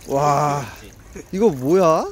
와, 이거 뭐야?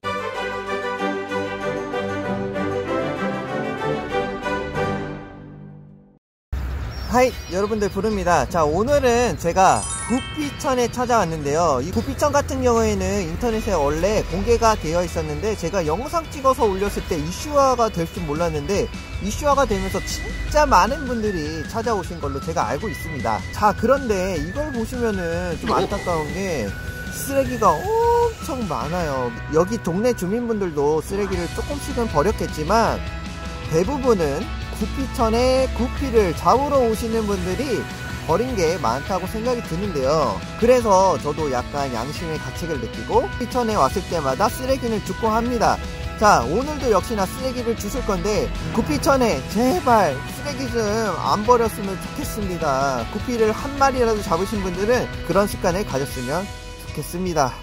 하이, 여러분들 부릅니다. 자, 오늘은 제가 구피천에 찾아왔는데요. 이 구피천 같은 경우에는 인터넷에 원래 공개가 되어 있었는데 제가 영상 찍어서 올렸을 때 이슈화가 될 줄 몰랐는데 이슈화가 되면서 진짜 많은 분들이 찾아오신 걸로 제가 알고 있습니다. 자, 그런데 이걸 보시면은 좀 안타까운 게 쓰레기가 엄청 많아요. 여기 동네 주민분들도 쓰레기를 조금씩은 버렸겠지만 대부분은 구피천에 구피를 잡으러 오시는 분들이 버린 게 많다고 생각이 드는데요. 그래서 저도 약간 양심의 가책을 느끼고 구피천에 왔을 때마다 쓰레기를 줍고 합니다. 자, 오늘도 역시나 쓰레기를 주실 건데 구피천에 제발 쓰레기 좀 안 버렸으면 좋겠습니다. 구피를 한 마리라도 잡으신 분들은 그런 습관을 가졌으면 좋겠습니다.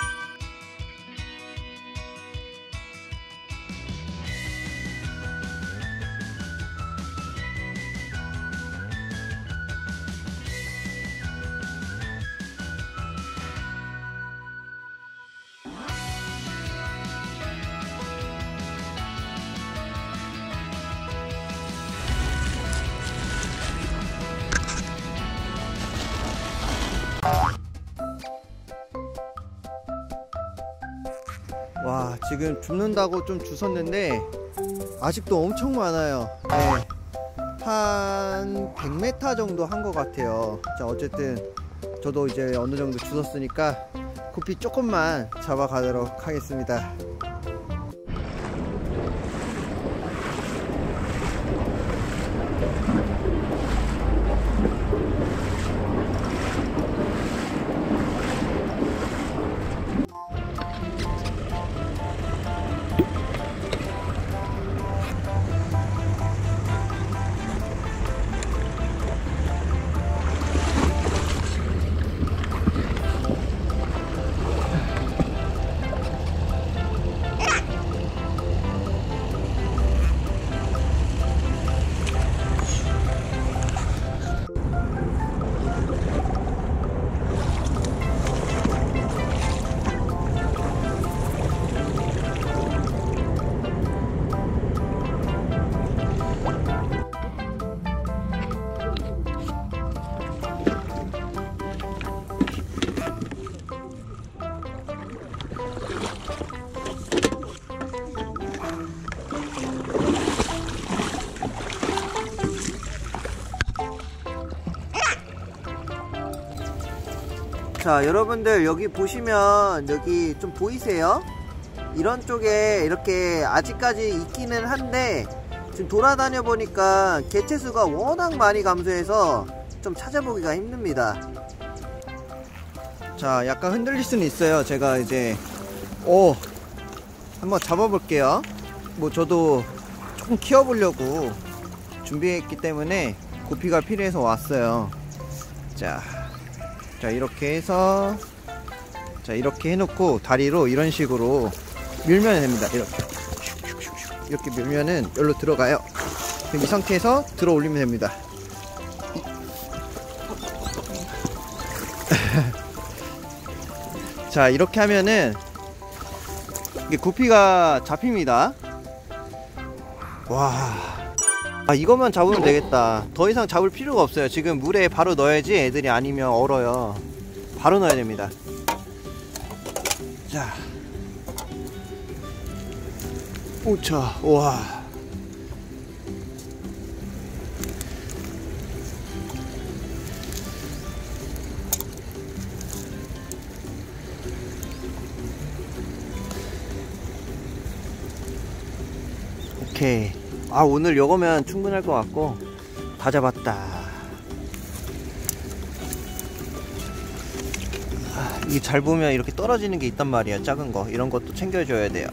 와, 지금 줍는다고 좀 주웠는데 아직도 엄청 많아요. 네, 한 100m 정도 한 것 같아요. 자, 어쨌든 저도 이제 어느 정도 주웠으니까 구피 조금만 잡아가도록 하겠습니다. 자, 여러분들 여기 보시면 여기 좀 보이세요? 이런 쪽에 이렇게 아직까지 있기는 한데 지금 돌아다녀 보니까 개체수가 워낙 많이 감소해서 좀 찾아보기가 힘듭니다. 자, 약간 흔들릴 수는 있어요. 제가 이제 한번 잡아볼게요. 뭐 저도 조금 키워보려고 준비했기 때문에 구피가 필요해서 왔어요. 자, 이렇게 해서 자, 이렇게 해놓고 다리로 이런 식으로 밀면 됩니다. 이렇게 밀면은 여기로 들어가요. 그럼 이 상태에서 들어 올리면 됩니다. 자, 이렇게 하면은 이게 구피가 잡힙니다. 와, 이것만 잡으면 되겠다. 더 이상 잡을 필요가 없어요. 지금 물에 바로 넣어야지 애들이 아니면 얼어요. 바로 넣어야 됩니다. 자, 오차, 와. 오케이. 오늘 요거면 충분할 것 같고 다 잡았다. 이게 잘 보면 이렇게 떨어지는 게 있단 말이야. 작은 거 이런 것도 챙겨줘야 돼요.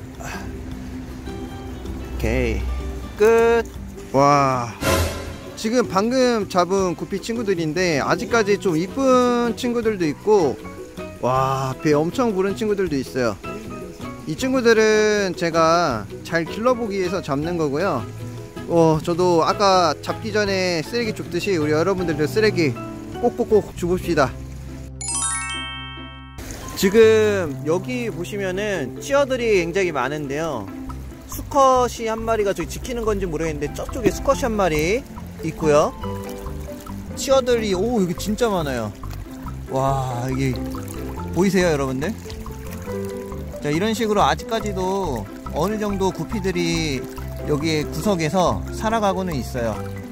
오케이, 끝. 와, 지금 방금 잡은 구피 친구들인데 아직까지 좀 이쁜 친구들도 있고, 와, 배 엄청 부른 친구들도 있어요. 이 친구들은 제가 잘 길러보기 위해서 잡는 거고요. 저도 아까 잡기 전에 쓰레기 줍듯이 우리 여러분들도 쓰레기 꼭꼭꼭 줍읍시다. 지금 여기 보시면은 치어들이 굉장히 많은데요, 수컷이 한 마리가 저기 지키는 건지 모르겠는데 저쪽에 수컷이 한 마리 있고요. 치어들이 오 여기 진짜 많아요. 와 이게 보이세요 여러분들? 자 이런 식으로 아직까지도 어느 정도 구피들이 여기 구석에서 살아가고는 있어요.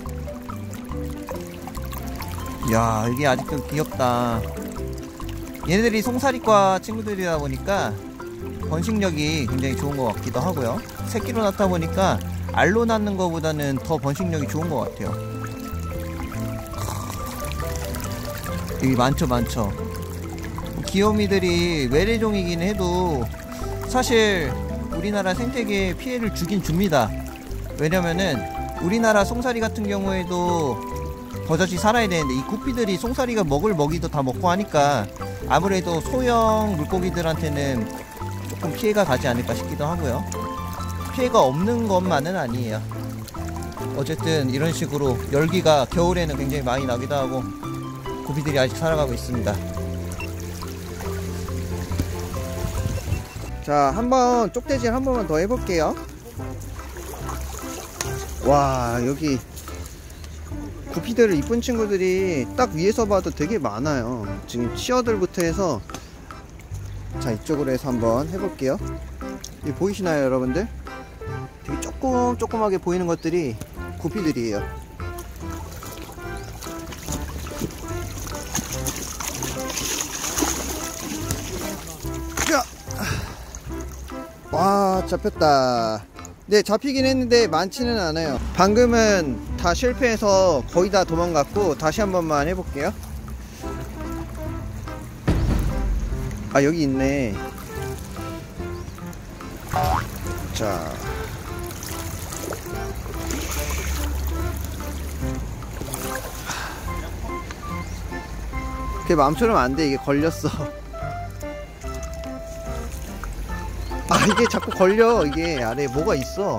이야 이게 아직도 귀엽다. 얘네들이 송사리과 친구들이다 보니까 번식력이 굉장히 좋은 것 같기도 하고요. 새끼로 낳다 보니까 알로 낳는 것보다는 더 번식력이 좋은 것 같아요. 여기 많죠. 귀요미들이 외래종이긴 해도 사실 우리나라 생태계에 피해를 주긴 줍니다. 왜냐면은 우리나라 송사리 같은 경우에도 버젓이 살아야 되는데 이 구피들이 송사리가 먹을 먹이도 다 먹고 하니까 아무래도 소형 물고기들한테는 조금 피해가 가지 않을까 싶기도 하고요. 피해가 없는 것만은 아니에요. 어쨌든 이런 식으로 열기가 겨울에는 굉장히 많이 나기도 하고 구피들이 아직 살아가고 있습니다. 자 한번 쪽대질 한 번만 더 해볼게요. 와 여기 구피들 이쁜 친구들이 딱 위에서 봐도 되게 많아요. 지금 치어들부터 해서 자 이쪽으로 해서 한번 해볼게요. 여기 보이시나요 여러분들? 되게 조그맣게 보이는 것들이 구피들이에요. 와 잡혔다. 네 잡히긴 했는데 많지는 않아요. 방금은 다 실패해서 거의 다 도망갔고 다시 한 번만 해볼게요. 아 여기 있네. 자 그게 마음처럼 안돼. 이게 걸렸어. 아 이게 자꾸 걸려. 이게 아래에 뭐가 있어.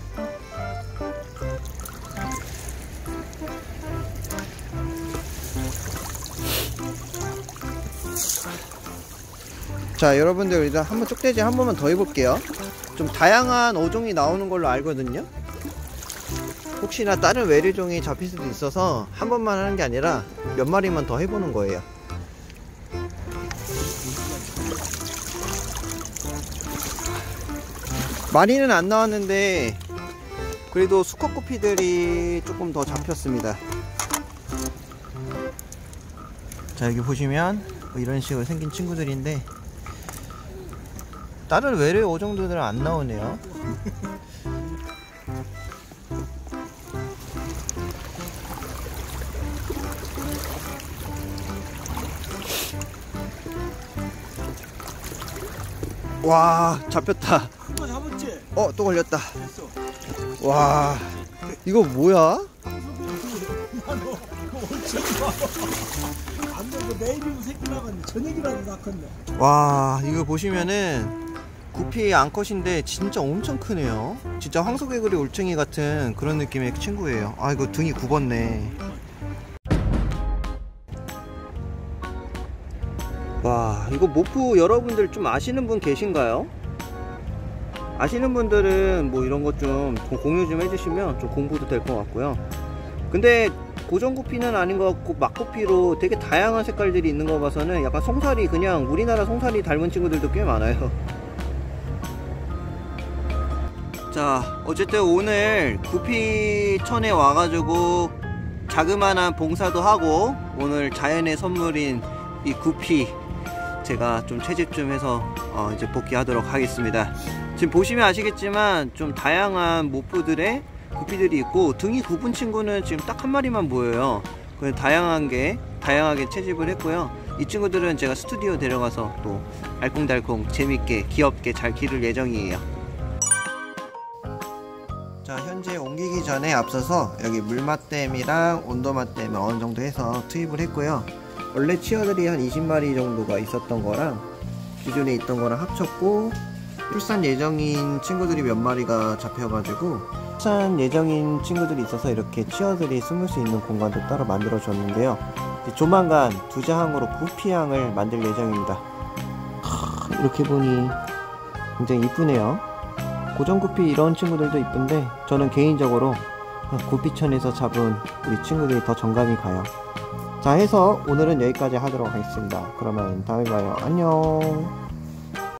자 여러분들 일단 한번 쪽대질 한 번만 더 해볼게요. 좀 다양한 어종이 나오는 걸로 알거든요. 혹시나 다른 외래종이 잡힐 수도 있어서 한 번만 하는 게 아니라 몇 마리만 더 해보는 거예요. 많이는 안 나왔는데 그래도 수컷 구피들이 조금 더 잡혔습니다. 자 여기 보시면 이런 식으로 생긴 친구들인데 다른 외래 어종들은 안 나오네요. 와 잡혔다. 또 잡았지? 또 걸렸다. 됐어. 와 이거 뭐야? 안돼 내일이면 새끼 나갔네. 저녁이라도 낳겠네. 와 이거 보시면은 구피 암컷인데 진짜 엄청 크네요. 진짜 황소개구리 올챙이 같은 그런 느낌의 친구예요. 아 이거 등이 굽었네. 와 이거 모프 여러분들 좀 아시는 분 계신가요? 아시는 분들은 뭐 이런 것 좀 공유 좀 해주시면 좀 공부도 될 것 같고요. 근데 고정 구피는 아닌 것 같고 막구피로 되게 다양한 색깔들이 있는 거 봐서는 약간 송사리, 그냥 우리나라 송사리 닮은 친구들도 꽤 많아요. 자 어쨌든 오늘 구피천에 와가지고 자그마한 봉사도 하고 오늘 자연의 선물인 이 구피 제가 좀 채집 좀 해서 이제 복귀하도록 하겠습니다. 지금 보시면 아시겠지만 좀 다양한 모프들의 구피들이 있고 등이 굽은 친구는 지금 딱 한 마리만 보여요. 그래서 다양하게 채집을 했고요. 이 친구들은 제가 스튜디오 데려가서 또 알콩달콩 재밌게 귀엽게 잘 기를 예정이에요. 자 현재 옮기기 전에 앞서서 여기 물맛댐이랑 온도맛댐을 어느 정도 해서 투입을 했고요. 원래 치어들이 한 20마리 정도가 있었던 거랑 기존에 있던 거랑 합쳤고 출산 예정인 친구들이 몇 마리가 잡혀가지고 출산 예정인 친구들이 있어서 이렇게 치어들이 숨을 수 있는 공간도 따로 만들어 줬는데요. 조만간 두자항으로 구피항을 만들 예정입니다. 이렇게 보니 굉장히 이쁘네요. 고정 구피 이런 친구들도 이쁜데 저는 개인적으로 구피천에서 잡은 우리 친구들이 더 정감이 가요. 자, 해서 오늘은 여기까지 하도록 하겠습니다. 그러면 다음에 봐요. 안녕.